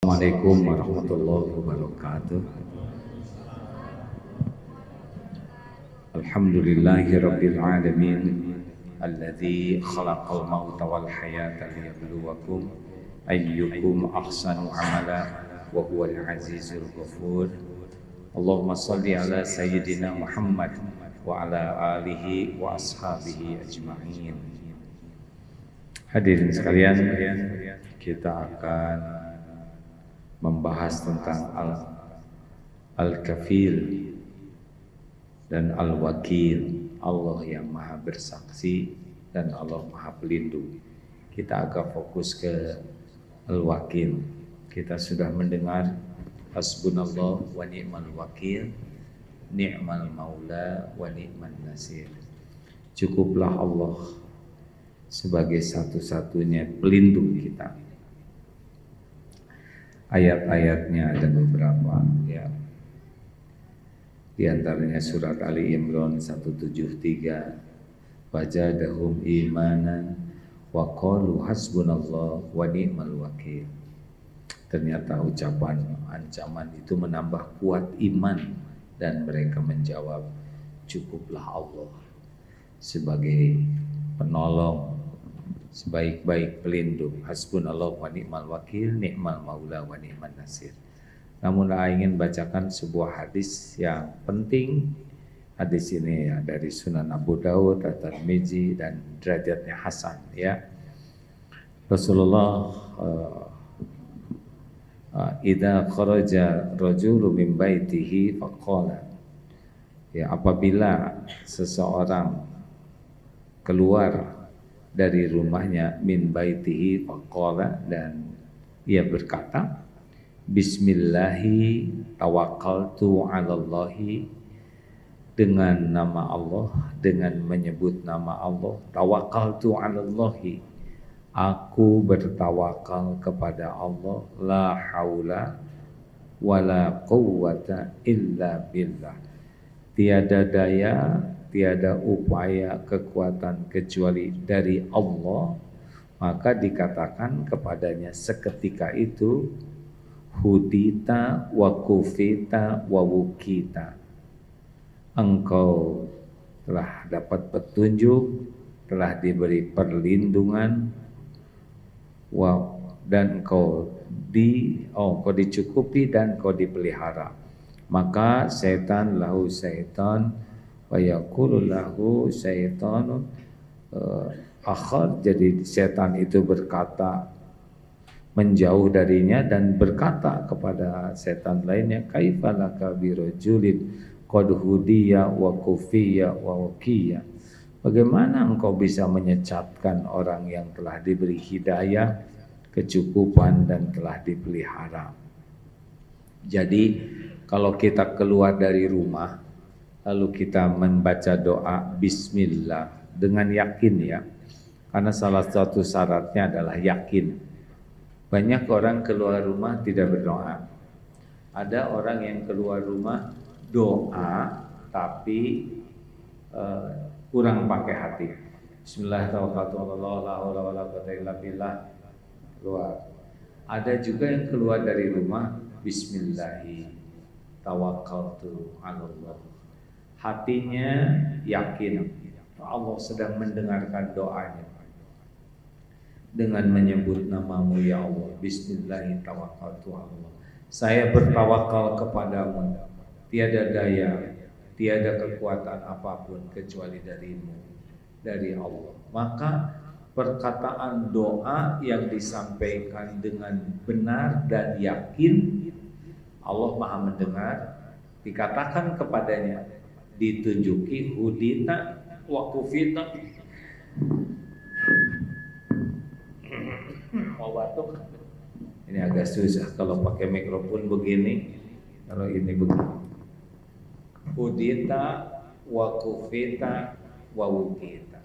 Assalamualaikum warahmatullahi wabarakatuh. Alhamdulillahi rabbil alamin alladzi khalaqal mauta wal hayata liyabluwakum ayyukum ahsanu amala wa huwal azizul ghafur. Allahumma shalli ala sayyidina Muhammad wa ala alihi wa ashabihi ajma'in. Hadirin sekalian, kita akan membahas tentang Al-Kafil dan Al-Wakil, Allah yang maha bersaksi dan Allah maha pelindung. Kita agak fokus ke Al-Wakil. Kita sudah mendengar hasbunallah wa ni'mal wakil, ni'mal maula wa ni'man nasir. Cukuplah Allah sebagai satu-satunya pelindung kita. Ayat-ayatnya ada beberapa, ya. Di antaranya surat Ali Imran 173, wajadahum imanan wa qalu hasbunallah wa ni'mal wakil. Ternyata ucapan ancaman itu menambah kuat iman dan mereka menjawab, cukuplah Allah sebagai penolong, sebaik-baik pelindung. Hasbunallah wa ni'mal wakil, ni'mal maula wa ni'man nasir. Namun saya ingin bacakan sebuah hadis yang penting. Hadis ini ya dari Sunan Abu Dawud, At-Tirmidzi, dan derajatnya hasan, ya. Rasulullah idza kharaja rajulu min baitihi faqala, ya, apabila seseorang keluar dari rumahnya, min baitihi faqala, dan ia berkata, bismillahi tawakkaltu 'alallahi, dengan nama Allah, dengan menyebut nama Allah, tawakkaltu 'alallahi, aku bertawakal kepada Allah, la haula wala quwwata illa billah, tiada daya, tiada upaya kekuatan kecuali dari Allah. Maka dikatakan kepadanya seketika itu, hudita wa kufita wa wukita, engkau telah dapat petunjuk, telah diberi perlindungan, dan engkau dicukupi dan engkau dipelihara. Maka setan lahu syaitan wa yaqulu lahu syaitanun akhar, jadi setan itu berkata menjauh darinya dan berkata kepada setan lainnya, kaifalaka birajulin qad hudiya wa kufiya wa waqiya, bagaimana engkau bisa menyesatkan orang yang telah diberi hidayah, kecukupan, dan telah dipelihara. Jadi kalau kita keluar dari rumah lalu kita membaca doa bismillah dengan yakin, ya, karena salah satu syaratnya adalah yakin. Banyak orang keluar rumah tidak berdoa. Ada orang yang keluar rumah doa tapi kurang pakai hati. Bismillahirrahmanirrahim. Keluar. Ada juga yang keluar dari rumah bismillahi tawakkaltu 'alallah, hatinya yakin Allah sedang mendengarkan doanya. Dengan menyebut namamu ya Allah, bismillahi tawakkaltu 'alallah, saya bertawakal kepadamu, tiada daya, tiada kekuatan apapun kecuali darimu, dari Allah. Maka perkataan doa yang disampaikan dengan benar dan yakin, Allah maha mendengar. Dikatakan kepadanya, ditunjuki hudita wa kufita. Mau batuk? Ini agak susah kalau pakai mikrofon begini. Kalau ini begini, hudita wa kufita wa wukita,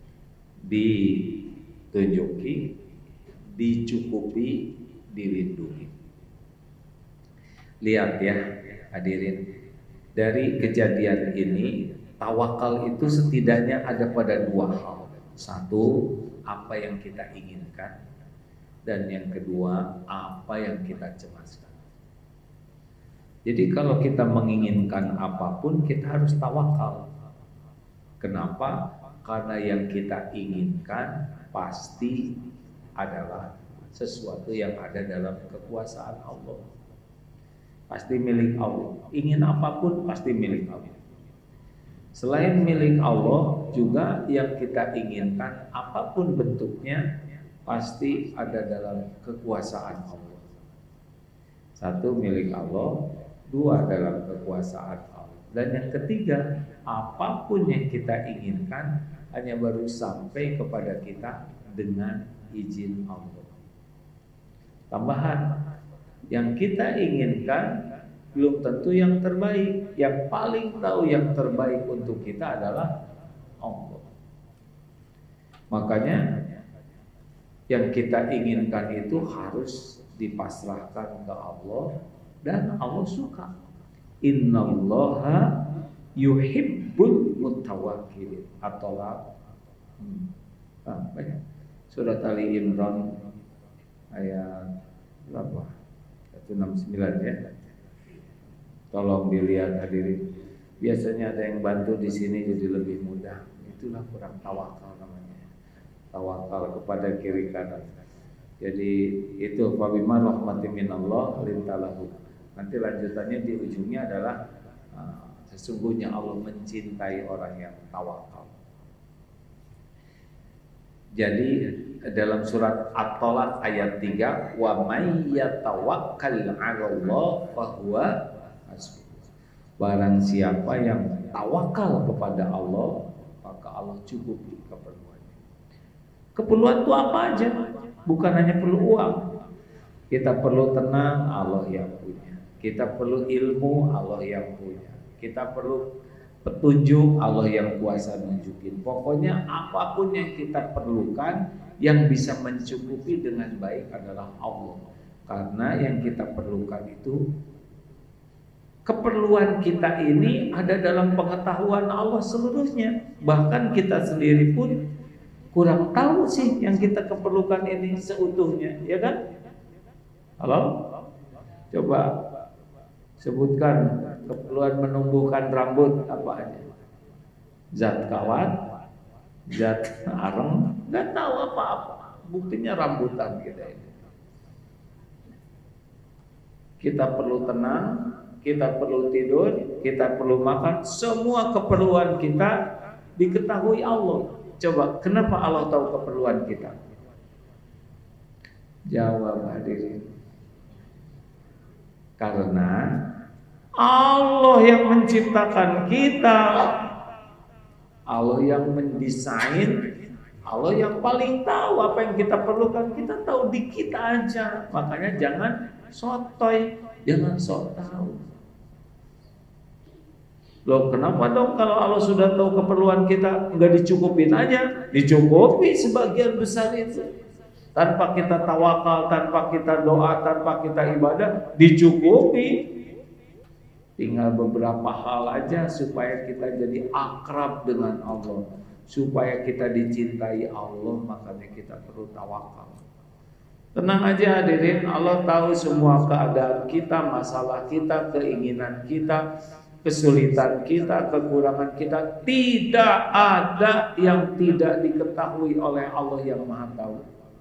ditunjuki, dicukupi, dilindungi. Lihat ya hadirin, dari kejadian ini tawakal itu setidaknya ada pada dua hal. Satu, apa yang kita inginkan. dan yang kedua apa yang kita cemaskan. Jadi kalau kita menginginkan apapun kita harus tawakal. Kenapa? Karena yang kita inginkan pasti adalah sesuatu yang ada dalam kekuasaan Allah. Pasti milik Allah. Ingin apapun pasti milik Allah. Selain milik Allah juga yang kita inginkan apapun bentuknya pasti ada dalam kekuasaan Allah. Satu milik Allah, dua dalam kekuasaan Allah. Dan yang ketiga, apapun yang kita inginkan hanya baru sampai kepada kita dengan izin Allah. Tambahan, yang kita inginkan belum tentu yang terbaik. Yang paling tahu yang terbaik untuk kita adalah Allah. Makanya yang kita inginkan itu harus dipasrahkan ke Allah dan Allah suka. Innallaha yuhibbul mutawakkilin. At-Tolaq banyak. Surat Ali Imran ayat berapa? 169 ya. Tolong dilihat hadirin. Biasanya ada yang bantu di sini jadi lebih mudah. Itulah kurang tawakal namanya. Tawakal kepada kiri kanan. Jadi itu fabima rahmatin minallah lintalahu. Nanti lanjutannya di ujungnya adalah sesungguhnya Allah mencintai orang yang tawakal. Jadi dalam surat At-Tolaq ayat 3, wa may yatawakkal 'alallah fahuwa hasbuh. Barang siapa yang tawakal kepada Allah, maka Allah cukupi keperluannya. Keperluan itu apa aja? Bukan hanya perlu uang. Kita perlu tenang, Allah yang punya. Kita perlu ilmu, Allah yang punya. Kita perlu petunjuk, Allah yang kuasa nunjukin. Pokoknya apapun yang kita perlukan yang bisa mencukupi dengan baik adalah Allah. Karena yang kita perlukan itu, keperluan kita ini ada dalam pengetahuan Allah seluruhnya. Bahkan kita sendiri pun kurang tahu sih yang kita keperlukan ini seutuhnya, ya kan? Halo? Coba sebutkan keperluan menumbuhkan rambut apa aja? Zat kawat, zat areng, nggak tahu apa-apa. Buktinya rambutan kita ini. Kita perlu tenang, kita perlu tidur, kita perlu makan. Semua keperluan kita diketahui Allah. Coba, kenapa Allah tahu keperluan kita? Jawab hadirin. Karena Allah yang menciptakan kita, Allah yang mendesain, Allah yang paling tahu apa yang kita perlukan. Kita tahu di kita aja. Makanya jangan sotoy, jangan sok tahu. Loh, kenapa dong kalau Allah sudah tahu keperluan kita nggak dicukupin aja? Dicukupi sebagian besar itu. Tanpa kita tawakal, tanpa kita doa, tanpa kita ibadah, dicukupi. Tinggal beberapa hal aja supaya kita jadi akrab dengan Allah, supaya kita dicintai Allah, makanya kita perlu tawakal. Tenang aja hadirin, Allah tahu semua keadaan kita, masalah kita, keinginan kita, kesulitan kita, kekurangan kita. Tidak ada yang tidak diketahui oleh Allah yang Maha Tahu.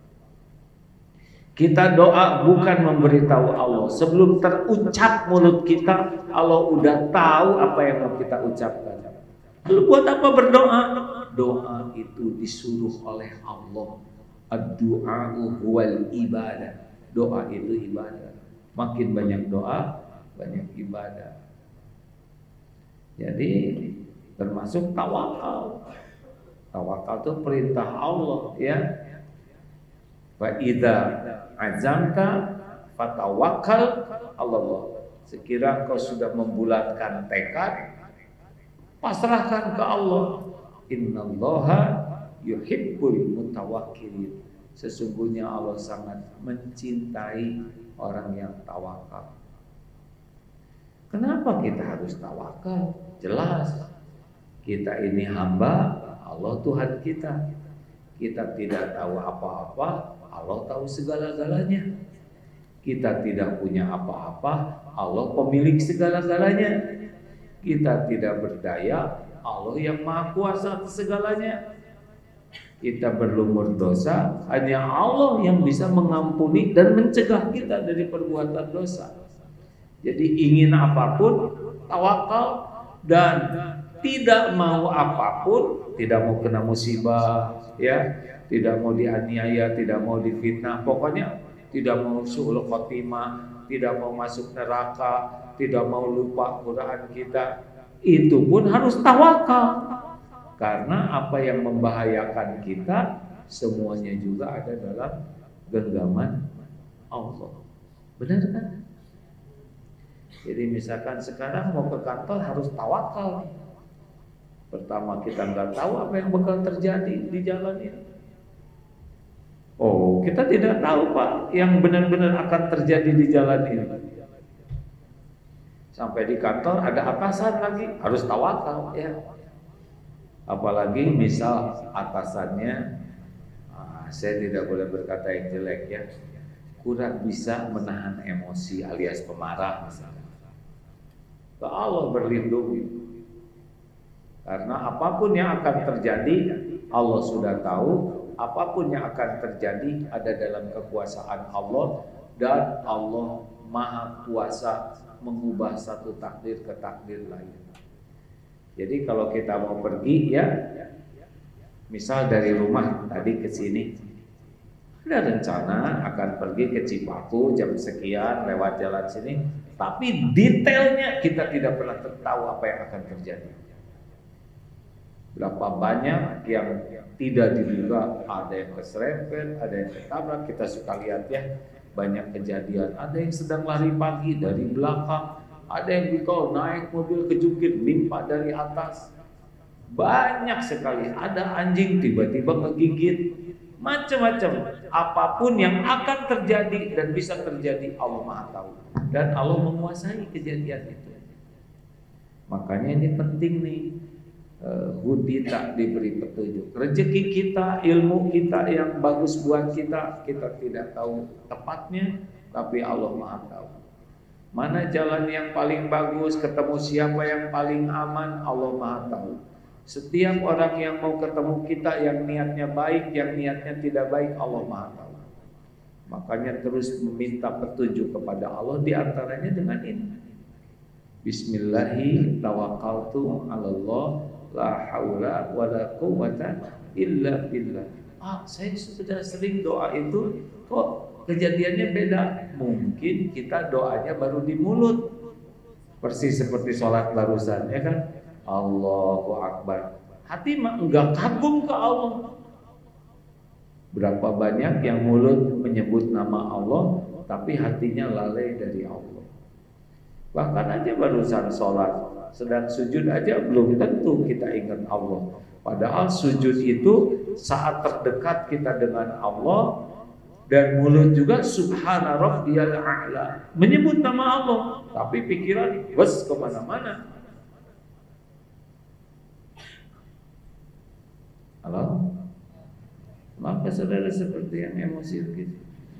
Kita doa bukan memberitahu Allah. Sebelum terucap mulut kita, Allah udah tahu apa yang mau kita ucapkan. Lalu buat apa berdoa? Doa itu disuruh oleh Allah. Ad-du'a'u huwal ibadah. Doa itu ibadah. Makin banyak doa, banyak ibadah. Jadi termasuk tawakal. Tawakal itu perintah Allah, ya. Fa idza azamta fatawakkal Allah. Sekira kau sudah membulatkan tekad, pasrahkan ke Allah. Innallaha yuhibbul mutawakkilin. Sesungguhnya Allah sangat mencintai orang yang tawakal. Kenapa kita harus tawakal? Jelas, kita ini hamba, Allah Tuhan kita. Kita tidak tahu apa-apa, Allah tahu segala-galanya. Kita tidak punya apa-apa, Allah pemilik segala-galanya. Kita tidak berdaya, Allah yang maha kuasa atas segalanya. Kita berlumur dosa, hanya Allah yang bisa mengampuni dan mencegah kita dari perbuatan dosa. Jadi ingin apapun, tawakal, dan tidak mau apapun, tidak mau kena musibah, ya, tidak mau dianiaya, tidak mau difitnah, pokoknya tidak mau su'ul khotimah, tidak mau masuk neraka, tidak mau lupa Quran kita, itu pun harus tawakal. Karena apa yang membahayakan kita semuanya juga ada dalam genggaman Allah. Benar kan? Jadi misalkan sekarang mau ke kantor harus tawakal. Pertama kita nggak tahu apa yang bakal terjadi di jalan ini. Oh, kita tidak tahu Pak yang benar-benar akan terjadi di jalan ini. Sampai di kantor ada atasan lagi, harus tawakal ya. Apalagi misal atasannya, saya tidak boleh berkata yang jelek ya, kurang bisa menahan emosi alias pemarah misalnya. Ke Allah berlindung. Karena apapun yang akan terjadi, Allah sudah tahu. Apapun yang akan terjadi ada dalam kekuasaan Allah, dan Allah maha kuasa mengubah satu takdir ke takdir lain. Jadi kalau kita mau pergi ya, misal dari rumah tadi ke sini, ada rencana akan pergi ke Cipaku jam sekian lewat jalan sini, tapi detailnya kita tidak pernah tahu apa yang akan terjadi. Berapa banyak yang tidak diduga, ada yang keserempet, ada yang ketabrak. Kita suka lihat ya, banyak kejadian. Ada yang sedang lari pagi dari belakang, ada yang di tol naik mobil kejungkit nimpa dari atas. Banyak sekali. Ada anjing tiba-tiba ngegigit. Macam-macam. Apapun yang akan terjadi dan bisa terjadi, Allah Maha tahu. Dan Allah menguasai kejadian itu. Makanya ini penting nih. Budi tak diberi petunjuk. Rezeki kita, ilmu kita yang bagus buat kita, kita tidak tahu tepatnya, tapi Allah Maha tahu. Mana jalan yang paling bagus, ketemu siapa yang paling aman, Allah Maha tahu. Setiap orang yang mau ketemu kita yang niatnya baik, yang niatnya tidak baik, Allah Maha tahu. Makanya terus meminta petunjuk kepada Allah, diantaranya dengan ini. Bismillahi tawakkaltu 'alallah la haula wala quwwata illa billah. Saya sudah sering doa itu, kok kejadiannya beda. Mungkin kita doanya baru di mulut, persis seperti sholat barusan ya kan, Allahu Akbar. Hati mah enggak kagum ke Allah. Berapa banyak yang mulut menyebut nama Allah, tapi hatinya lalai dari Allah. Bahkan aja barusan sholat, sedang sujud aja belum tentu kita ingat Allah. Padahal sujud itu saat terdekat kita dengan Allah, dan mulut juga subhana rabbiyal a'la, menyebut nama Allah, tapi pikiran bos kemana-mana. Halo? Maka saudara seperti yang emosi begitu.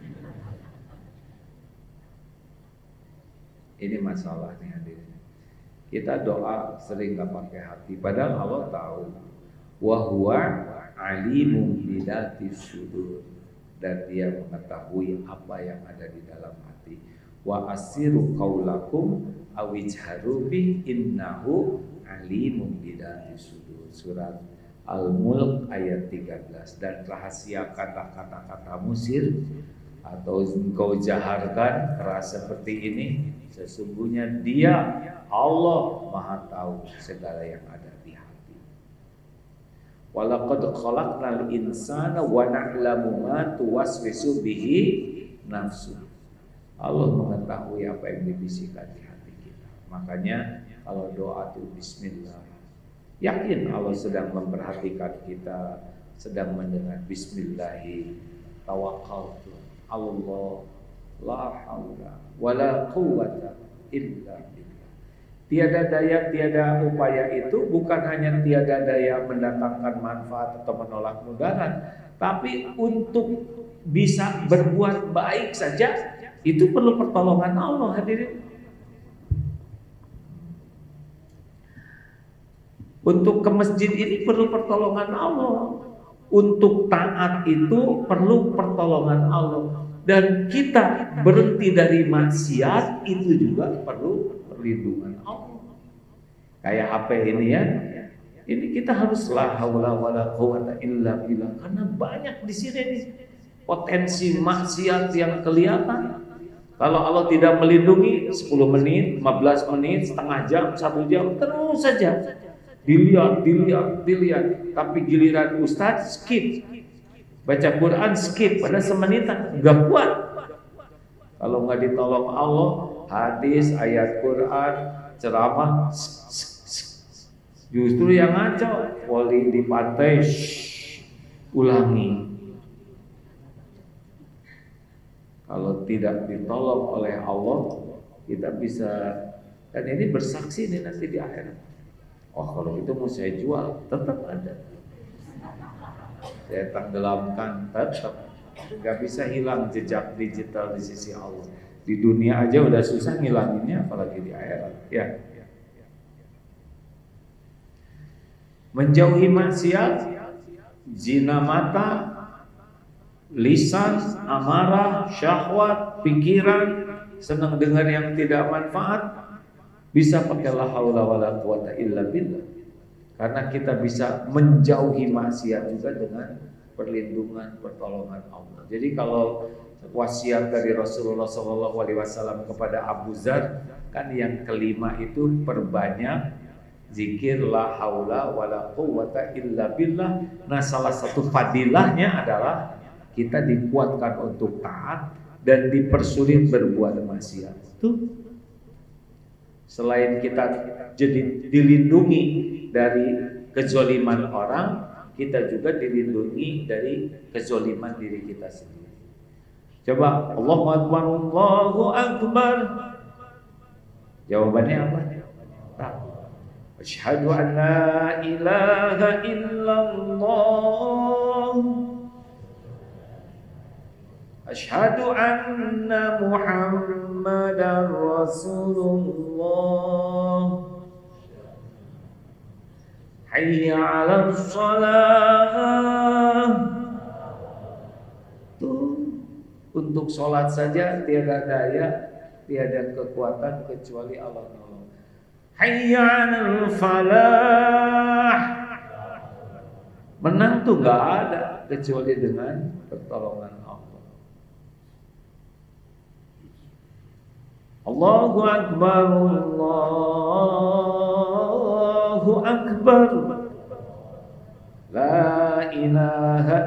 Ini masalahnya hadirin. Kita doa sering gak pakai hati, padahal Allah tahu. Wa huwa alimun bidatis sudur, dan Dia mengetahui apa yang ada di dalam hati. Wa asiru qaulakum awijharu bi innahu alimun bidatis sudur. Surat Al-Mulk ayat 13. Dan rahasiakanlah kata-katamu sir, atau engkau jaharkan keras seperti ini, sesungguhnya Dia Allah Maha tahu segala yang ada di hati. Walaqad khalaqnal insana wa na'lamu ma tuwaswisu bihi nafsu. Allah mengetahui apa yang dibisikkan di hati kita. Makanya kalau doa itu bismillah, yakin Allah sedang memperhatikan kita, sedang mendengar. Bismillahi tawakkaltu Allah la haula wala quwwata illa billah. Tiada daya, tiada upaya itu bukan hanya tiada daya mendatangkan manfaat atau menolak mudarat, tapi untuk bisa berbuat baik saja itu perlu pertolongan Allah, hadirin. Untuk ke masjid ini perlu pertolongan Allah. Untuk taat itu perlu pertolongan Allah. Dan kita berhenti dari maksiat itu juga perlu perlindungan Allah. Kayak HP ini ya. Ini kita harus la haula wala quwata illa billah, karena banyak di sini nih potensi maksiat yang kelihatan. Kalau Allah tidak melindungi 10 menit, 15 menit, setengah jam, 1 jam terus saja dilihat. Tapi giliran Ustadz skip, baca Quran skip, pada semenitan nggak kuat. Kalau nggak ditolong Allah, hadis, ayat Quran, ceramah, justru yang ngaco, voli di pantai, ulangi. Kalau tidak ditolong oleh Allah, kita bisa, dan ini bersaksi nih nanti di akhirat. Oh kalau itu mau saya jual, tetap ada. Saya tenggelamkan, tetap. Gak bisa hilang jejak digital di sisi Allah. Di dunia aja udah susah ngilanginnya, apalagi di akhirat. Ya. Menjauhi maksiat, zina mata, lisan, amarah, syahwat, pikiran, senang dengar yang tidak manfaat, bisa pakai la haula wala quwata illa billah. Karena kita bisa menjauhi maksiat juga dengan perlindungan, pertolongan Allah. Jadi kalau wasiat dari Rasulullah SAW kepada Abu Dzar, kan yang kelima itu perbanyak zikir la haula wala quwata illa billah. Nah, salah satu fadilahnya adalah kita dikuatkan untuk taat dan dipersulit berbuat maksiat. Tuh. Selain kita jadi dilindungi dari kezoliman orang, kita juga dilindungi dari kezoliman diri kita sendiri. Coba Allahu Akbar, Allahu Akbar. Jawabannya apa? Tak. Asyhadu an la ilaha illallah. Asyhadu anna Muhammadar Rasulullah. Hayya 'alas shalah. Tuh, untuk sholat saja tiada daya, tiada kekuatan kecuali Allah nolong. Hayya 'alal falah. Menang tuh nggak ada kecuali dengan pertolongan Allah. Allahu Akbar, Allahu Akbar, la ilaha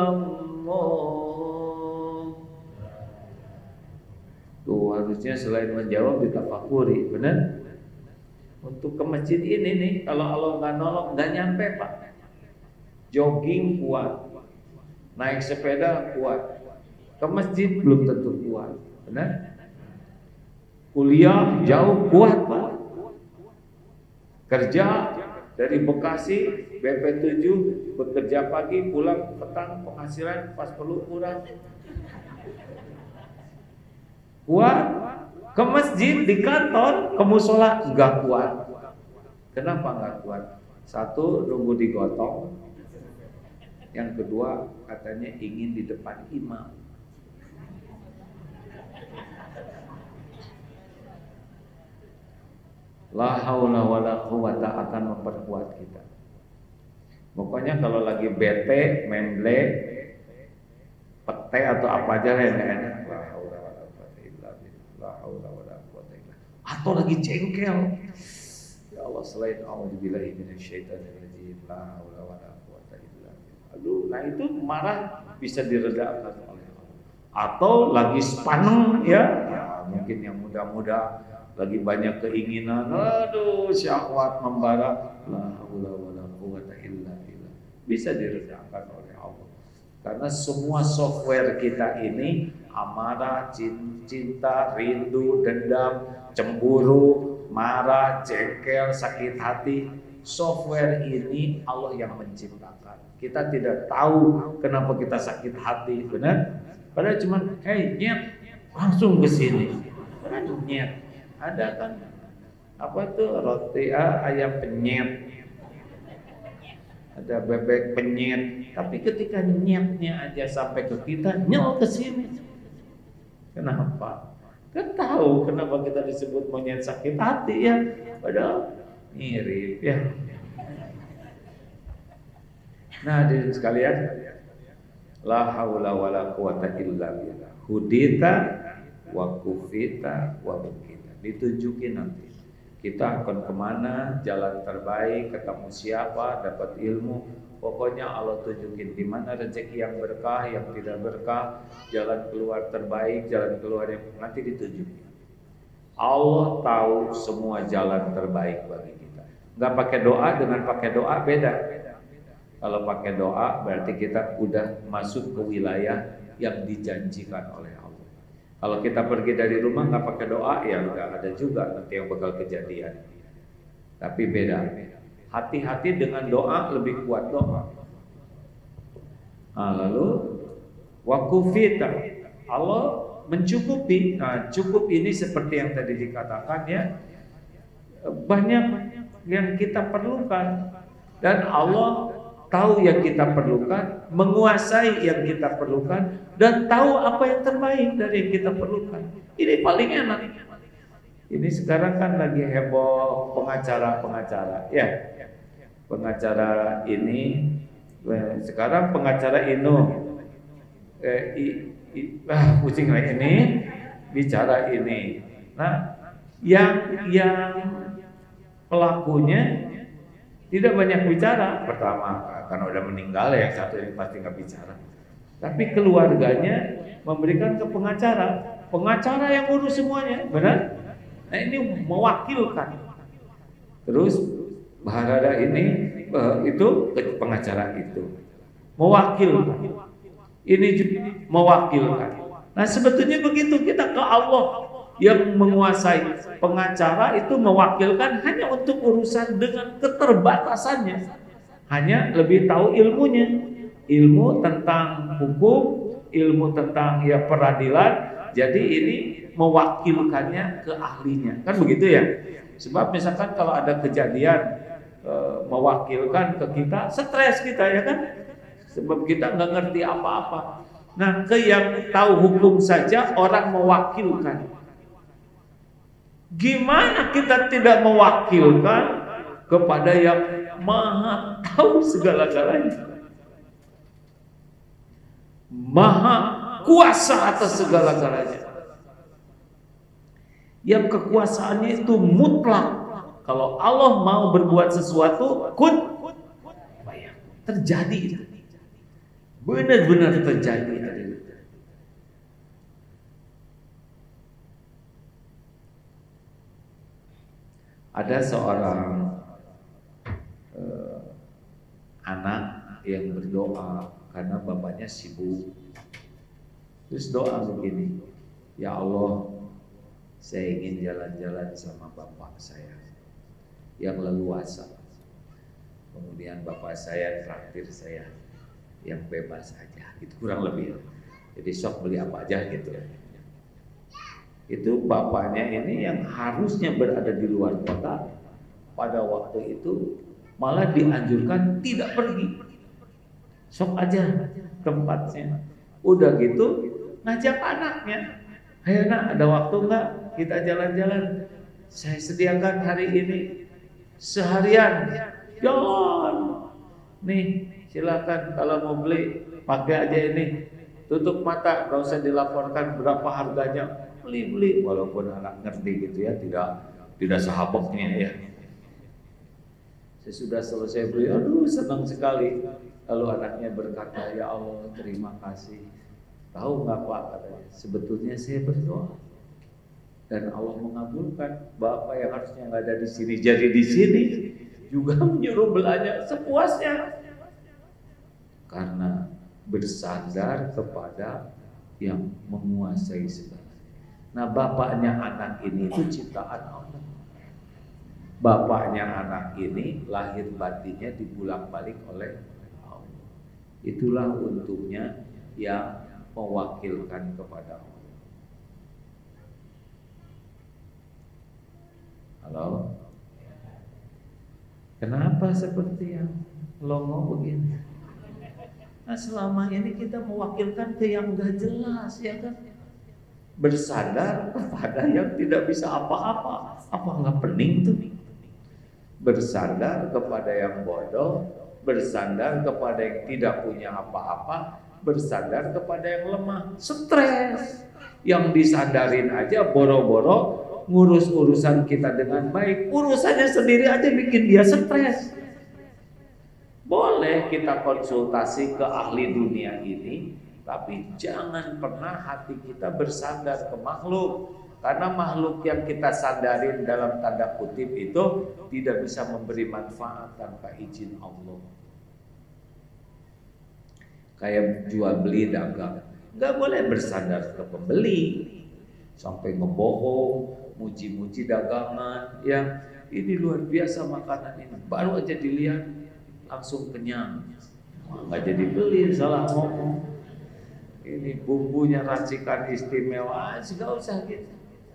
illallah. Tuh harusnya selain menjawab ditafakuri, benar? Untuk ke masjid ini nih, kalau Allah nggak nolong, nggak nyampe Pak. Jogging kuat, naik sepeda kuat, ke masjid belum tentu kuat, benar? Kuliah jauh kuat Pak. Kerja dari Bekasi BP7 bekerja pagi pulang petang, penghasilan pas perlu kurang. Kuat. Ke masjid, di kantor, ke musola enggak kuat. Kenapa enggak kuat? Satu, nunggu digotong. Yang kedua, katanya ingin di depan imam. La haula wala quwata akan memperkuat kita. Pokoknya kalau lagi bete, memble, pete atau apa aja enak. La haula wala quwata illa billah. La haula wala quwata illa. Atau lagi jengkel. Ya Allah, selain auzubillahi minasyaitonir rajim. La haula wala quwata illa billah. Aduh, nah itu marah bisa diredakan oleh Allah. Atau lagi sepaneng ya, mungkin yang muda-muda lagi banyak keinginan, aduh syahwat membara, la haula wala quwata illa billah, bisa diredakan oleh Allah. Karena semua software kita ini amarah, cinta, rindu, dendam, cemburu, marah, jengkel, sakit hati, software ini Allah yang menciptakan. Kita tidak tahu kenapa kita sakit hati, benar? Padahal cuma, hey nyet, langsung ke sini. Kan nyet, ada kan apa itu roti ayam penyet, ada bebek penyet. Tapi ketika nyetnya aja sampai ke kita, nyel ke sini. Kenapa? Kan tahu kenapa kita disebut monyet sakit hati ya, padahal mirip ya. Nah, hadirin sekalian, la haula wala quwata illa billah. Hudita wa kufita wa bukita. Ditunjukin nanti. Kita akan kemana, jalan terbaik, ketemu siapa, dapat ilmu. Pokoknya Allah tunjukin di mana rezeki yang berkah, yang tidak berkah, jalan keluar terbaik, jalan keluar yang nanti ditunjukin. Allah tahu semua jalan terbaik bagi kita. Enggak pakai doa, dengan pakai doa beda. Kalau pakai doa berarti kita udah masuk ke wilayah yang dijanjikan oleh Allah. Kalau kita pergi dari rumah nggak pakai doa ya nggak ada juga nanti yang bakal kejadian. Tapi beda. Hati-hati dengan doa, lebih kuat doa. Nah, lalu wakufita, Allah mencukupi. Nah, cukup ini seperti yang tadi dikatakan ya, banyak yang kita perlukan dan Allah tahu yang kita perlukan, menguasai yang kita perlukan, dan tahu apa yang terbaik dari yang kita perlukan. Ini paling enak. Ini sekarang kan lagi heboh pengacara-pengacara, ya. Pengacara ini, sekarang pengacara pusing lah ini, bicara ini. Nah, yang pelakunya tidak banyak bicara. Pertama, karena udah meninggal ya, yang satu ini pasti nggak bicara. Tapi keluarganya memberikan ke pengacara yang urus semuanya, benar? Nah ini mewakilkan. Terus Barada ini itu pengacara itu mewakilkan. Ini juga mewakilkan. Nah sebetulnya begitu, kita ke Allah yang menguasai. Pengacara itu mewakilkan hanya untuk urusan dengan keterbatasannya, hanya lebih tahu ilmunya, ilmu tentang hukum, ilmu tentang ya peradilan. Jadi ini mewakilkannya ke ahlinya, kan begitu ya. Sebab misalkan kalau ada kejadian mewakilkan ke kita, stres kita ya kan, sebab kita nggak ngerti apa-apa. Nah ke yang tahu hukum saja orang mewakilkan, gimana kita tidak mewakilkan kepada yang maha tahu segala-galanya, maha kuasa atas segala-galanya, yang kekuasaannya itu mutlak. Kalau Allah mau berbuat sesuatu, terjadi, benar-benar terjadi. Ada seorang anak yang berdoa karena bapaknya sibuk. Terus doa begini, ya Allah, saya ingin jalan-jalan sama bapak saya yang leluasa. Kemudian bapak saya traktir saya yang bebas aja, itu kurang lebih. Jadi sok beli apa aja gitu. Itu bapaknya ini yang harusnya berada di luar kota pada waktu itu malah dianjurkan tidak pergi, sok aja tempatnya. Udah gitu ngajak anaknya, ayo nak, ada waktu enggak kita jalan-jalan, saya sediakan hari ini seharian jalan nih, silakan kalau mau beli pakai aja ini, tutup mata, gak usah dilaporkan berapa harganya, beli. Walaupun anak ngerti gitu ya, tidak sehaboknya ya. Sesudah selesai beli, aduh senang sekali. Lalu anaknya berkata, ya Allah terima kasih. Tahu nggak Pak, katanya, sebetulnya saya berdoa dan Allah mengabulkan. Bapak yang harusnya nggak ada di sini jadi di sini, juga menyuruh belanja sepuasnya, karena bersandar kepada yang menguasai segala. Nah bapaknya anak ini itu ciptaan Allah. Bapaknya anak ini lahir batinnya dibulak-balik oleh Allah. Itulah untungnya yang mewakilkan kepada Allah. Halo? Kenapa seperti yang longo begini? Nah, selama ini kita mewakilkan ke yang gak jelas, ya kan? Bersandar kepada yang tidak bisa apa-apa. Apa nggak pening tuh? Bersandar kepada yang bodoh, bersandar kepada yang tidak punya apa-apa, bersandar kepada yang lemah, stres. Yang disandarin aja boro-boro ngurus urusan kita dengan baik, urusannya sendiri aja bikin dia stres. Boleh kita konsultasi ke ahli dunia ini, tapi jangan pernah hati kita bersandar ke makhluk. Karena makhluk yang kita sandarin dalam tanda kutip itu tidak bisa memberi manfaat tanpa izin Allah. Kayak jual beli dagang, nggak boleh bersandar ke pembeli sampai ngebohong, muji-muji dagangan. Ya, ini luar biasa makanan ini, baru aja dilihat langsung kenyang, nggak jadi beli, salah ngomong. Ini bumbunya racikan istimewa, nggak usah gitu.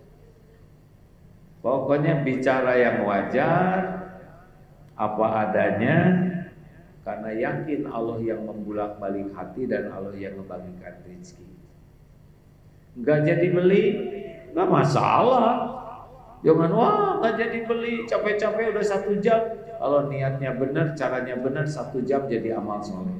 Pokoknya bicara yang wajar, apa adanya, karena yakin Allah yang membulak-balik hati dan Allah yang membagikan rezeki. Nggak jadi beli, nggak masalah. Jangan wah nggak jadi beli, capek-capek udah 1 jam. Kalau niatnya benar, caranya benar, 1 jam jadi amal soleh.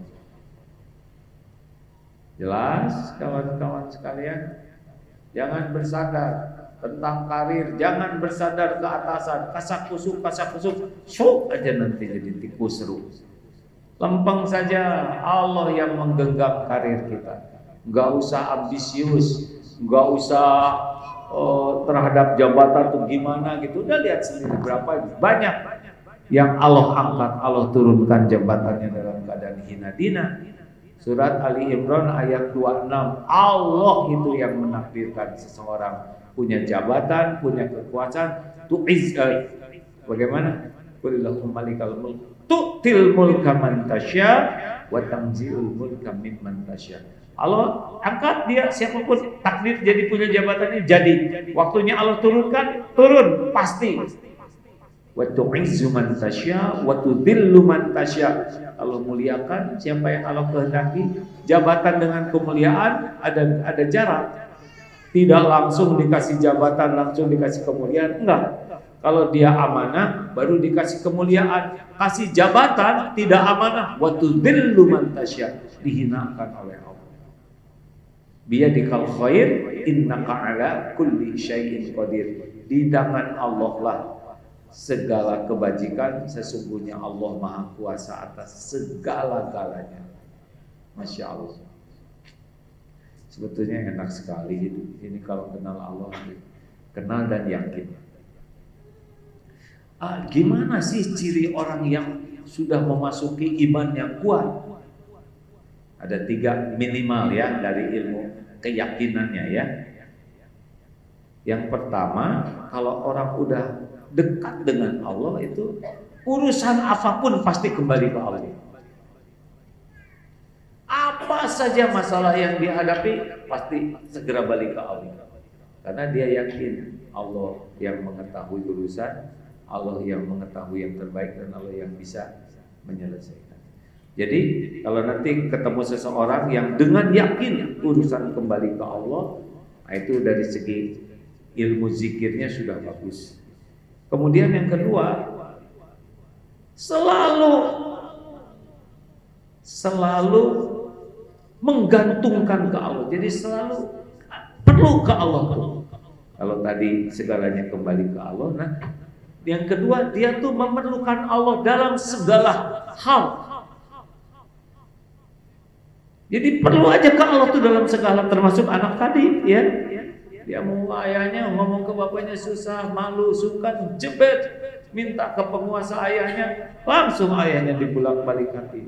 Jelas kawan-kawan sekalian? Jangan bersandar tentang karir, jangan bersandar ke atasan, kasak-kusuk, syuk aja nanti jadi tikus seru. Lempeng saja, Allah yang menggenggam karir kita. Nggak usah ambisius, nggak usah terhadap jabatan tuh gimana gitu. Udah lihat sendiri berapa banyak yang Allah angkat, Allah turunkan jabatannya dalam keadaan hina dina. Surat Ali Imran ayat 26, Allah itu yang menakdirkan seseorang punya jabatan, punya kekuasaan, bagaimana? Qulillahumma malikal mulk tu'til mulka man tasya wa tanzi'ul mulka mimman tasya. Allah angkat dia siapapun takdir jadi punya jabatan ini jadi. Waktunya Allah turunkan, turun pasti. Wa tu'izzu man tasya wa tudhillu man tasya. Allah muliakan siapa yang Allah kehendaki. Jabatan dengan kemuliaan ada jarak. Tidak langsung dikasih jabatan, langsung dikasih kemuliaan, enggak. Kalau dia amanah baru dikasih kemuliaan. Kasih jabatan tidak amanah, wa tudhillu man tasya, dihinakan oleh Allah. Biyadikal khair innaka ala kulli syai'in qadir. Di tangan Allah lah segala kebajikan, sesungguhnya Allah Maha Kuasa atas segala-galanya. Masya Allah. Sebetulnya enak sekali hidup ini kalau kenal Allah, kenal dan yakin. Gimana sih ciri orang yang sudah memasuki iman yang kuat? Ada 3 minimal ya dari ilmu keyakinannya ya. Yang pertama, kalau orang udah dekat dengan Allah itu urusan apapun pasti kembali ke Allah. Apa saja masalah yang dihadapi pasti segera balik ke Allah. Karena dia yakin Allah yang mengetahui urusan, Allah yang mengetahui yang terbaik, dan Allah yang bisa menyelesaikan. Jadi kalau nanti ketemu seseorang yang dengan yakin urusan kembali ke Allah, itu dari segi ilmu zikirnya sudah bagus. Kemudian yang kedua, selalu menggantungkan ke Allah. Jadi selalu perlu ke Allah. Kalau tadi segalanya kembali ke Allah, nah yang kedua dia tuh memerlukan Allah dalam segala hal. Jadi perlu aja ke Allah tuh dalam segala, termasuk anak tadi ya. Dia mau ayahnya ngomong ke bapaknya susah, malu, sungkan, jebet, minta ke penguasa ayahnya, langsung ayahnya dibulak-balik hatinya.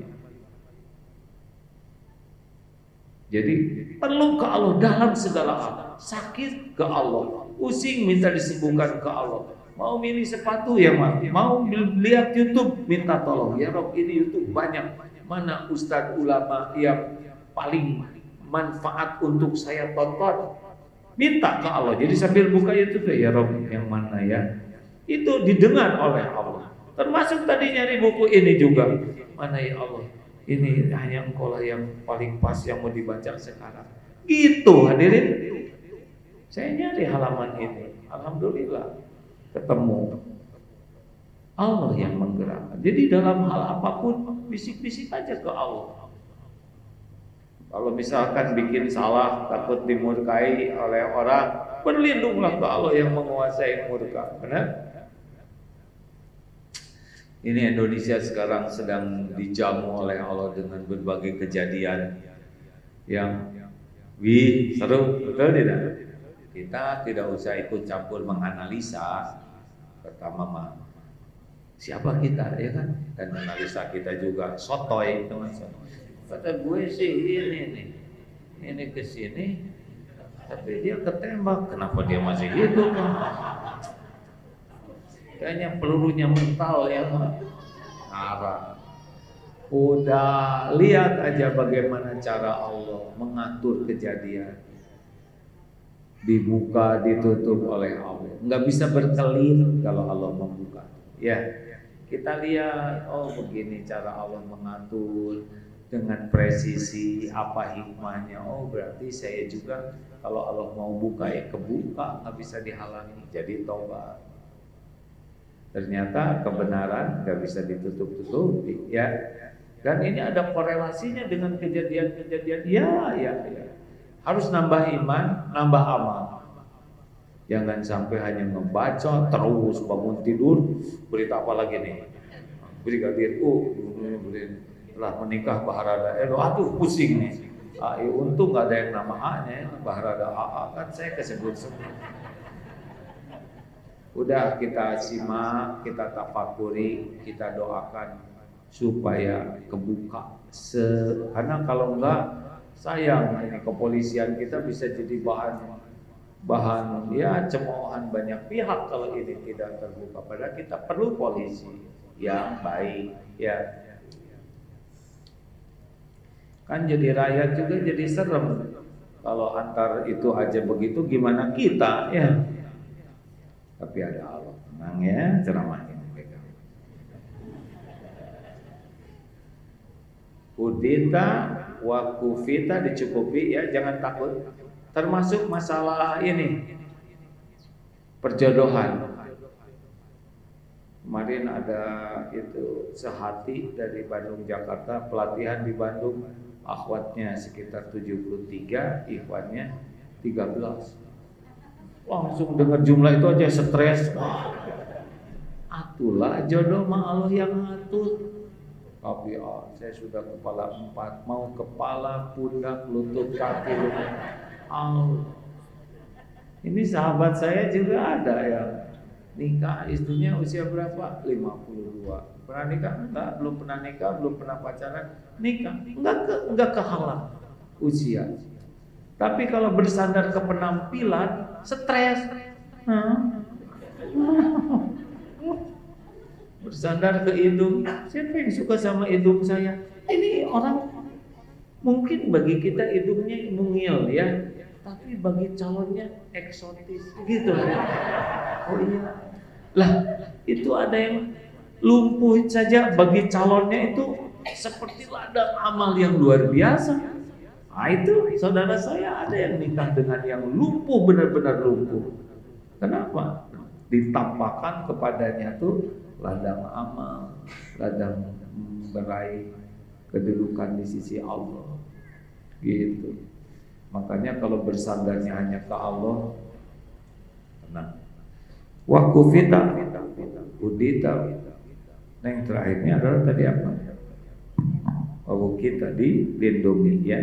Jadi perlu ke Allah dalam segala hal. Sakit ke Allah, pusing minta disembuhkan ke Allah. Mau milih sepatu ya mau lihat YouTube minta tolong ya Rob, ini YouTube banyak mana ustadz ulama yang paling manfaat untuk saya tonton. Minta ke Allah. Jadi sambil buka YouTube, ya Rob, yang mana ya? Itu didengar oleh Allah. Termasuk tadi nyari buku ini juga. Mana ya Allah? Ini hanya Engkau lah yang paling pas yang mau dibaca sekarang. Gitu hadirin. Saya nyari halaman ini. Alhamdulillah ketemu. Allah yang menggerakkan. Jadi dalam hal apapun bisik-bisik aja ke Allah. Kalau misalkan bikin salah takut dimurkai oleh orang, berlindunglah ke Allah yang menguasai murka. Benar? Ini Indonesia sekarang sedang dijamu oleh Allah dengan berbagai kejadian yang seru, betul tidak? Kita tidak usah ikut campur menganalisa. Pertama siapa kita, ya kan? Dan analisa kita juga sotoy, teman-teman. Kata gue sih ini kesini, tapi dia ketembak. Kenapa dia masih hidup? Kayaknya pelurunya mental ya, arah. Udah lihat aja bagaimana cara Allah mengatur kejadian. Dibuka, ditutup oleh Allah. Nggak bisa berkelit kalau Allah membuka. Ya, kita lihat, oh begini cara Allah mengatur dengan presisi, apa hikmahnya. Oh berarti saya juga kalau Allah mau buka ya kebuka, nggak bisa dihalangi. Jadi tobat. Ternyata kebenaran nggak bisa ditutup-tutupi, ya. Dan ini ada korelasinya dengan kejadian-kejadian. Ya. Harus nambah iman, nambah amal. Jangan sampai hanya membaca terus bangun tidur. Berita apa lagi nih? Brigadir telah menikah Baharada. Aduh pusing nih. Untung nggak ada yang nama A-nya. Baharada AA kan saya kesebut semua. Udah kita simak, kita tafakuri, kita doakan supaya kebuka. Karena kalau enggak sayang ini kepolisian kita bisa jadi bahan ya cemoohan banyak pihak kalau ini tidak terbuka. Padahal kita perlu polisi yang baik, ya. Kan jadi rakyat juga jadi serem kalau antar itu aja begitu, gimana kita, ya. Tapi ada Allah, tenang ya, ceramahnya pegang. Udita wa kufita, dicukupi ya, jangan takut. Termasuk masalah ini perjodohan. Kemarin ada itu sehati dari Bandung Jakarta, pelatihan di Bandung, akhwatnya sekitar 73, ikhwannya 13. Langsung dengar jumlah itu aja stres. Atulah jodoh mah Allah yang ngatur. Tapi saya sudah kepala 4, mau kepala, pundak, lutut, kaki, Ini sahabat saya juga ada yang nikah, istrinya usia berapa? 52. Pernah nikah? Enggak, belum pernah nikah, belum pernah pacaran. Nikah, enggak kehalang usia. Tapi kalau bersandar ke penampilan, stres. Bersandar ke hidung, siapa yang suka sama hidung saya? Ini orang mungkin bagi kita hidungnya mungil ya, tapi bagi calonnya eksotis gitu ya. Oh iya. Lah, itu ada yang lumpuh saja bagi calonnya itu seperti ladang amal yang luar biasa. Nah itu saudara saya ada yang nikah dengan yang lumpuh, benar-benar lumpuh. Kenapa? Ditampakkan kepadanya tuh ladang amal, ladang meraih kedudukan di sisi Allah. Gitu. Makanya kalau bersandarnya hanya ke Allah, tenang. Wa kufita, udita. Nah yang terakhirnya adalah tadi apa? Wa kita dilindungi, ya.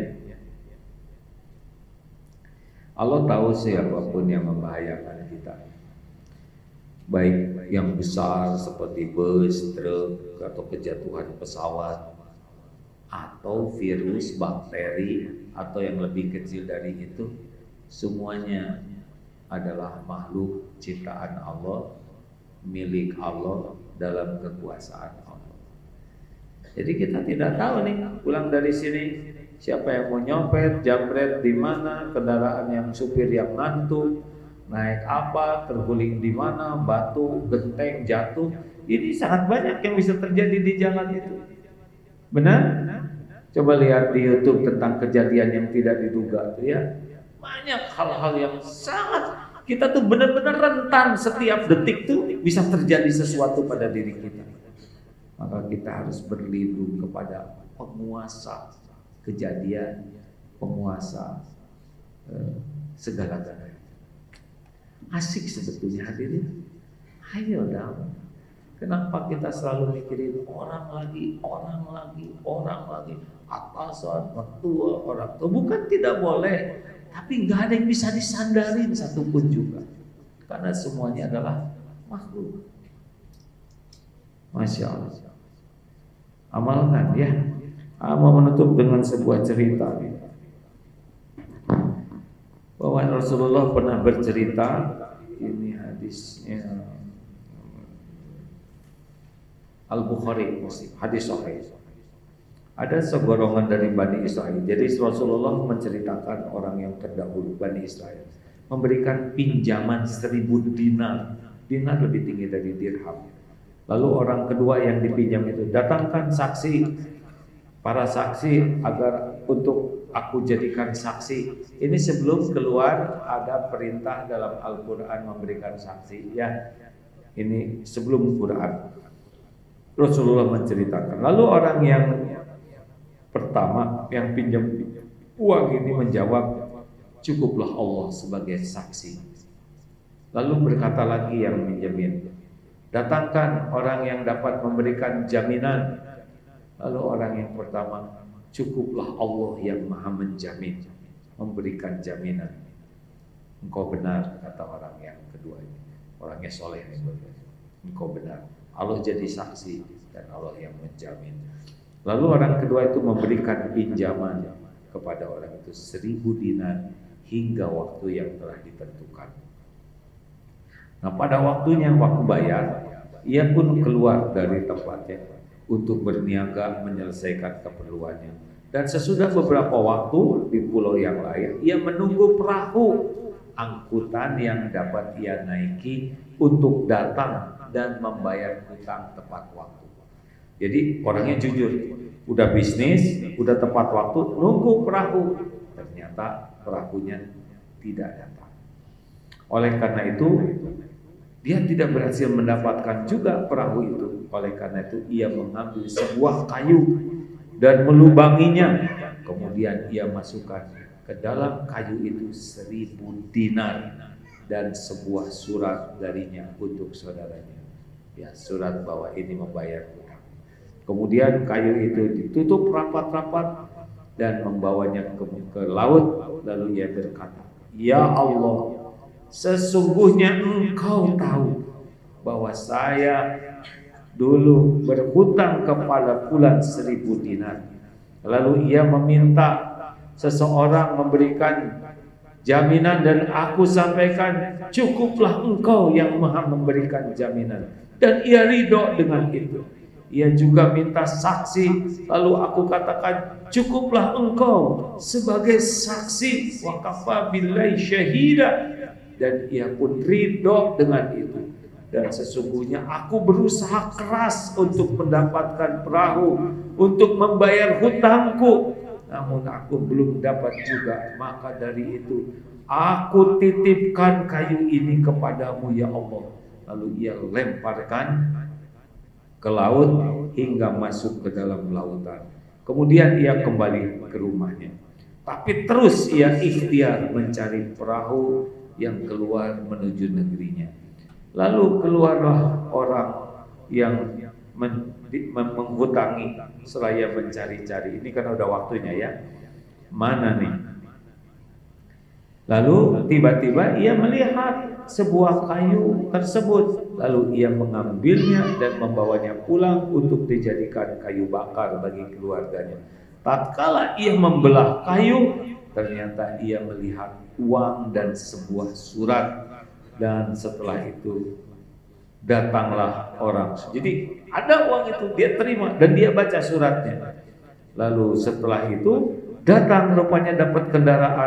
Allah tahu siapapun yang membahayakan kita, baik yang besar seperti bus, truk, atau kejatuhan pesawat, atau virus, bakteri, atau yang lebih kecil dari itu, semuanya adalah makhluk ciptaan Allah, milik Allah, dalam kekuasaan Allah. Jadi kita tidak tahu nih pulang dari sini siapa yang mau nyopet, jambret di mana, kendaraan yang supir yang ngantuk, naik apa, terguling di mana, batu, genteng, jatuh. Ini sangat banyak yang bisa terjadi di jalan itu. Benar? Coba lihat di YouTube tentang kejadian yang tidak diduga tuh ya. Banyak hal-hal yang sangat kita tuh benar-benar rentan, setiap detik tuh bisa terjadi sesuatu pada diri kita. Maka kita harus berlindung kepada penguasa kejadian, penguasa segala-galanya. Asik sebetulnya hadirin. Ayo dong. Kenapa kita selalu mikirin orang lagi, atasan, mertua, orang tua? Bukan tidak boleh, tapi nggak ada yang bisa disandarin satupun juga, karena semuanya adalah makhluk. Masya Allah. Amalkan ya. Mau menutup dengan sebuah cerita bahwa Rasulullah pernah bercerita. Ini hadisnya Al-Bukhari, hadis sahih. Ada segolongan dari Bani Israel. Jadi Rasulullah menceritakan orang yang terdahulu, Bani Israel, memberikan pinjaman 1000 dinar. Dinar lebih tinggi dari dirham. Lalu orang kedua yang dipinjam itu, datangkan saksi, para saksi agar untuk aku jadikan saksi. Ini sebelum keluar ada perintah dalam Al-Quran memberikan saksi ya. Ini sebelum Quran. Rasulullah menceritakan. Lalu orang yang pertama yang pinjam uang ini menjawab, cukuplah Allah sebagai saksi. Lalu berkata lagi yang minjemin, datangkan orang yang dapat memberikan jaminan. Lalu orang yang pertama, cukuplah Allah yang maha menjamin, memberikan jaminan. Engkau benar, kata orang yang kedua ini. Orangnya soleh nih, engkau benar, Allah jadi saksi dan Allah yang menjamin. Lalu orang kedua itu memberikan pinjaman kepada orang itu 1000 dinar hingga waktu yang telah ditentukan. Nah pada waktunya, waktu bayar, ia pun keluar dari tempatnya untuk berniaga menyelesaikan keperluannya. Dan sesudah beberapa waktu di pulau yang lain, ia menunggu perahu angkutan yang dapat ia naiki untuk datang dan membayar hutang tepat waktu. Jadi orangnya jujur, udah bisnis, udah tepat waktu, nunggu perahu. Ternyata perahunya tidak datang. Oleh karena itu, dia tidak berhasil mendapatkan juga perahu itu. Oleh karena itu, ia mengambil sebuah kayu dan melubanginya. Kemudian ia masukkan ke dalam kayu itu 1000 dinar dan sebuah surat darinya untuk saudaranya. Ya, surat bahwa ini membayar hutang. Kemudian kayu itu ditutup rapat-rapat dan membawanya ke laut. Lalu ia berkata, ya Allah, sesungguhnya Engkau tahu bahwa saya dulu berhutang kepada fulan 1000 dinar. Lalu ia meminta seseorang memberikan jaminan dan aku sampaikan, cukuplah Engkau yang maha memberikan jaminan. Dan ia ridho dengan itu. Ia juga minta saksi, lalu aku katakan, cukuplah Engkau sebagai saksi, wa kafa billahi syahida. Dan ia pun ridho dengan itu. Dan sesungguhnya aku berusaha keras untuk mendapatkan perahu, untuk membayar hutangku, namun aku belum dapat juga. Maka dari itu aku titipkan kayu ini kepadamu ya Allah. Lalu ia lemparkan ke laut hingga masuk ke dalam lautan. Kemudian ia kembali ke rumahnya. Tapi terus ia ikhtiar mencari perahu yang keluar menuju negerinya. Lalu keluarlah orang yang menghutangi seraya mencari-cari. Ini kan udah waktunya ya. Mana nih? Lalu tiba-tiba ia melihat sebuah kayu tersebut. Lalu ia mengambilnya dan membawanya pulang untuk dijadikan kayu bakar bagi keluarganya. Tatkala ia membelah kayu, ternyata ia melihat uang dan sebuah surat. Dan setelah itu Datanglah orang. Jadi ada uang itu, dia terima dan dia baca suratnya. Lalu setelah itu datang, rupanya dapat kendaraan.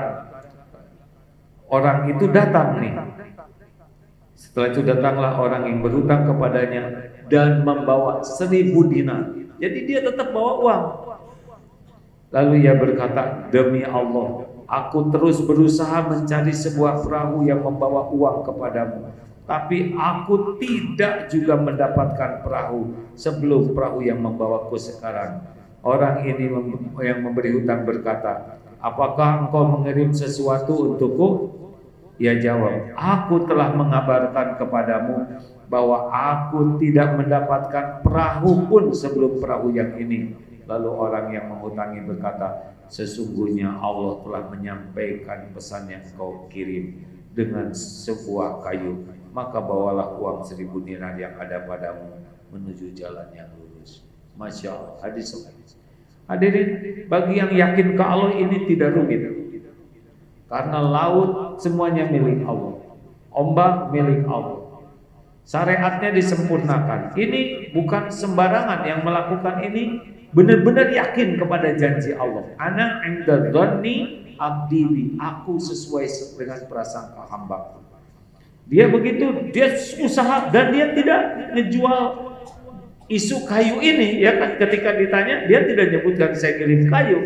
Orang itu datang nih. Setelah itu datanglah orang yang berhutang kepadanya dan membawa 1.000 dinar. Jadi dia tetap bawa uang. Lalu ia berkata, demi Allah, aku terus berusaha mencari sebuah perahu yang membawa uang kepadamu. Tapi aku tidak juga mendapatkan perahu sebelum perahu yang membawaku sekarang. Orang ini yang memberi hutang berkata, apakah engkau mengirim sesuatu untukku? Ia jawab, aku telah mengabarkan kepadamu bahwa aku tidak mendapatkan perahu pun sebelum perahu yang ini. Lalu orang yang menghutangi berkata, sesungguhnya Allah telah menyampaikan pesan yang kau kirim dengan sebuah kayu. Maka bawalah uang 1.000 dinar yang ada padamu menuju jalan yang lurus. Masya Allah. Hadis. Hadirin, bagi yang yakin ke Allah ini tidak rumit. Karena laut semuanya milik Allah, ombak milik Allah, syariatnya disempurnakan. Ini bukan sembarangan yang melakukan ini, benar-benar yakin kepada janji Allah. Ana 'inda dhanni abdi bi, aku sesuai dengan prasangka hamba. Dia begitu, dia usaha dan dia tidak ngejual isu kayu ini, ya kan? Ketika ditanya, dia tidak nyebutkan saya kirim kayu.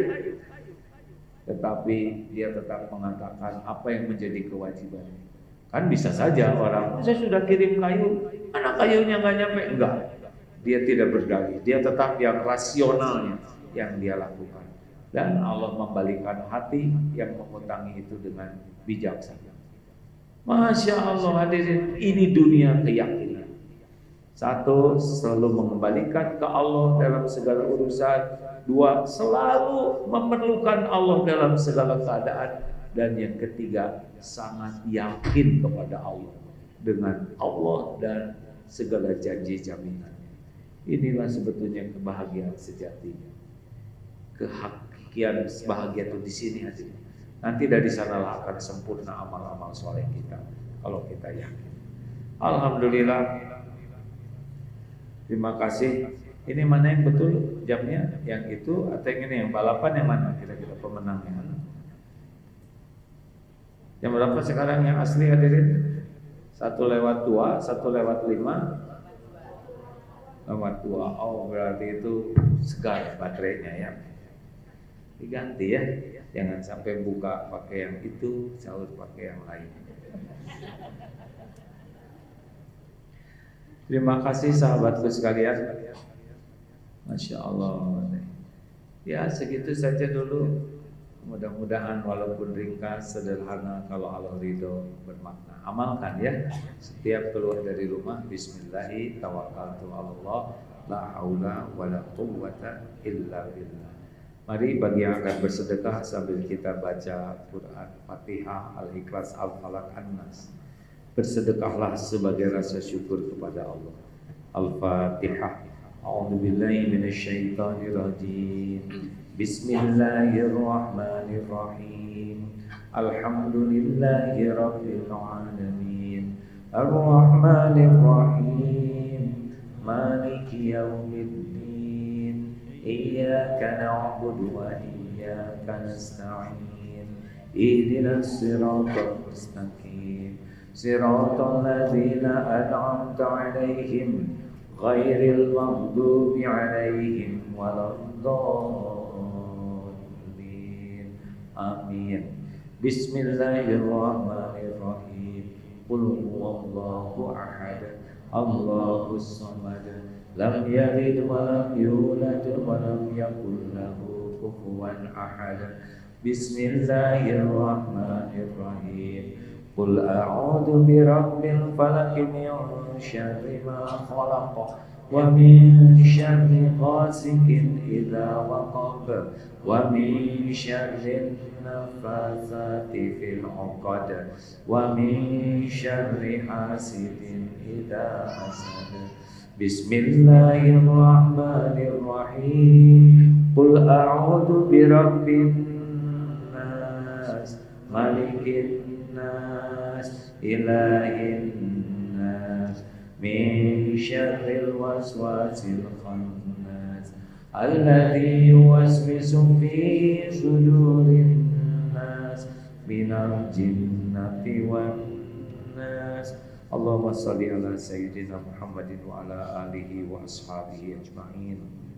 Tetapi dia tetap mengatakan apa yang menjadi kewajiban. Kan bisa saja orang, saya sudah kirim kayu, mana kayunya nggak nyampe? Enggak, dia tidak berdalih, dia tetap yang rasionalnya yang dia lakukan. Dan Allah membalikkan hati yang mengutangi itu dengan bijaksana. Masya Allah, hadirin, ini dunia keyakinan. Satu, selalu mengembalikan ke Allah dalam segala urusan. Dua, selalu memerlukan Allah dalam segala keadaan. Dan yang ketiga, sangat yakin kepada Allah, dengan Allah dan segala janji jaminannya. Inilah sebetulnya kebahagiaan sejatinya. Kehakikan bahagia itu di sini aja. Nanti dari sanalah akan sempurna amal-amal soleh kita kalau kita yakin. Alhamdulillah. Terima kasih. Ini mana yang betul jamnya? Yang itu atau yang ini? Yang balapan yang mana? Kira-kira pemenangnya. Yang berapa sekarang yang asli hadirin? 1:02, 1:05. Lewat 2. Oh, berarti itu segar baterainya ya. Diganti ya. Jangan sampai buka pakai yang itu, sahur pakai yang lain. Terima kasih sahabatku sekalian. Masya Allah. Ya segitu saja dulu. Mudah-mudahan walaupun ringkas, sederhana, kalau Allah ridho bermakna. Amalkan ya. Setiap keluar dari rumah, bismillahi tawakkaltu Allah, la haula wala quwwata illa billah. Mari bagi yang akan bersedekah sambil kita baca Quran, Fatihah, Al-Ikhlas, Al-Falaq, An-Nas. Bersedekahlah sebagai rasa syukur kepada Allah. Al-Fatihah. A'udzubillahi minasyaitonirrajim. Bismillahirrahmanirrahim. Alhamdulillahi rabbil alamin. Ar-Rahmanirrahim. Maliki yaumiddin. Iyyaka na'budu wa iyyaka nasta'in. Ihdinas siratal mustaqim. Siratal ladzina an'amta 'alaihim ghairil maghdubi 'alaihim waladdallin. Amin. Bismillahirrahmanirrahim. Qul huwallahu ahad, Allahus samad, lam yalid wa lam yulad wa lam yakul lahu kufuwan ahad. Bismillahirrahmanirrahim. Qul a'udzu birabbil falaq min syarri ma khalaq wa min syarri ghasiqin idza waqab wa min syarri nafatsati fil 'uqad wa min syarri hasidin idza hasad. Bismillahirrahmanirrahim. Qul a'udzu birabbin nas, malikin nas, ilahin nas, min syarril waswasil khannas alladzi yuwaswisu fi sudurin nas minal jinnati wan nas. Allahumma shalli ala sayyidina Muhammadin wa ala alihi wa ashabihi ajma'in.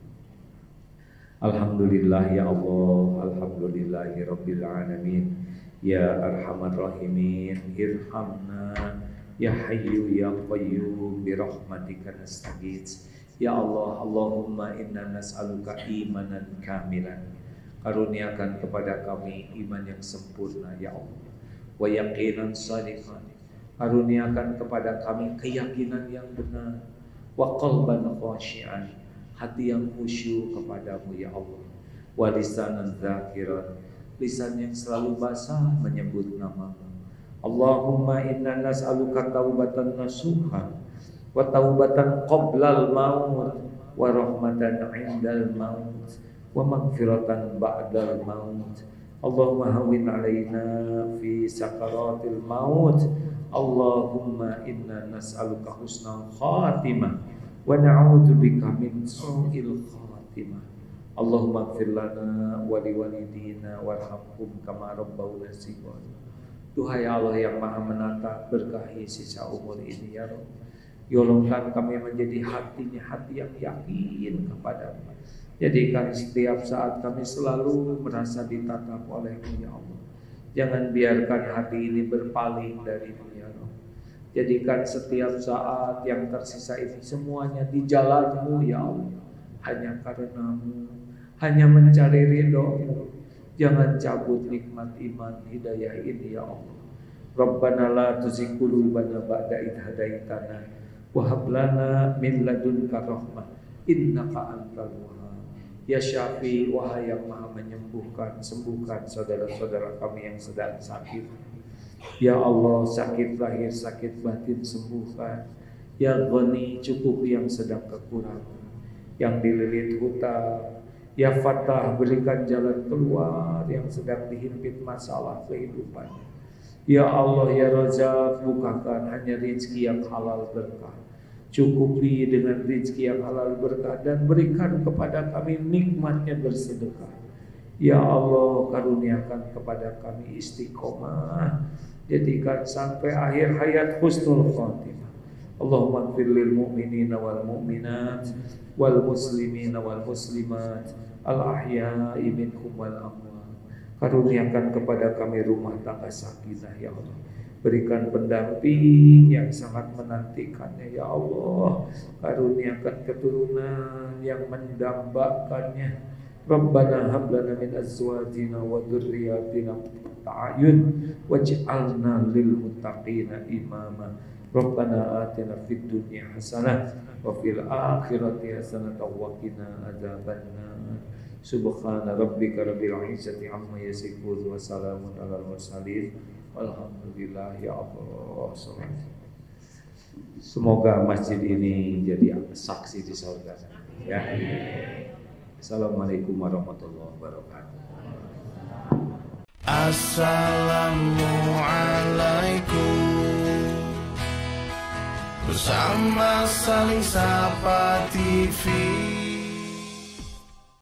Alhamdulillah ya Allah, alhamdulillahi rabbil alamin. Ya arhamar rahimin, irhamna ya hayyu ya qayyum bi rahmatika nastaghits. Ya Allah, Allahumma inna nas'aluka imanan kamilan. Karuniakan kepada kami iman yang sempurna ya Allah. Wa yaqinan shadiqan. Karuniakan kepada kami keyakinan yang benar. Wa qalban khashi'an. Hati yang khusyuk kepadamu ya Allah. Wa lisanan dzakiran, lisan yang selalu basah menyebut namamu. Allahumma inna nas'aluka taubatan nasuha wa taubatan qoblal maut wa rahmatan indal maut wa maghfiratan ba'dal maut. Allahumma hawwin alaina fi sakaratil maut. Allahumma inna nas'aluka husnal khatimah wa na'udzubika min su'il khatimah. Allahumma ighfir lana wa liwalidina warhamhum kama rabbawna shighara. Tuhai Allah yang Maha menata, berkahi sisa umur ini ya Rabb. Yolongkan kami menjadi hati yang yakin kepadamu. Jadikan setiap saat kami selalu merasa ditatap oleh-Mu ya Allah. Jangan biarkan hati ini berpaling dari-Mu ya Rabb. Jadikan setiap saat yang tersisa ini semuanya di jalan-Mu ya Allah. Hanya karena-Mu, hanya mencari ridho-Mu. Jangan cabut nikmat iman hidayah ini ya Allah. Rabbana la tuzigh qulubana ba'da idh hadaitana wa hab lana min ladunka rahmah innaka antal wahhab. Ya Syafi, wahai yang Maha menyembuhkan, sembuhkan saudara-saudara kami yang sedang sakit. Ya Allah, sakit lahir, sakit batin sembuhkan. Ya Ghani, cukup yang sedang kekurangan, yang dililit hutang. Ya Fatah, berikan jalan keluar yang sedang dihimpit masalah kehidupan. Ya Allah, ya Razak, bukakan hanya rezeki yang halal berkah. Cukupi dengan rezeki yang halal berkah dan berikan kepada kami nikmatnya bersedekah. Ya Allah, karuniakan kepada kami istiqomah. Jadikan sampai akhir hayat husnul khatimah. Allahumma ighfir lil mu'minina wal mu'minat wal muslimina wal muslimat al ahya'i minhum wal amwat. Karuniakan kepada kami rumah tangga sakinah ya Allah. Berikan pendamping yang sangat menantikannya ya Allah. Karuniakan keturunan yang mendambakannya. Rabbana hab lana min azwajina wa dzurriyyatina ta'ayun waj'alna lil muttaqina imama. Rabbana atina fid dunya hasanah wa fil akhirati hasanah wa qina adzabannar. Subhana rabbika rabbil izzati amma yasifun wa salamun alal mursalin walhamdulillahi ya Allah. Semoga masjid ini jadi saksi di surga ya. Assalamualaikum warahmatullahi wabarakatuh. Assalamualaikum. Bersama Saling Sapa TV.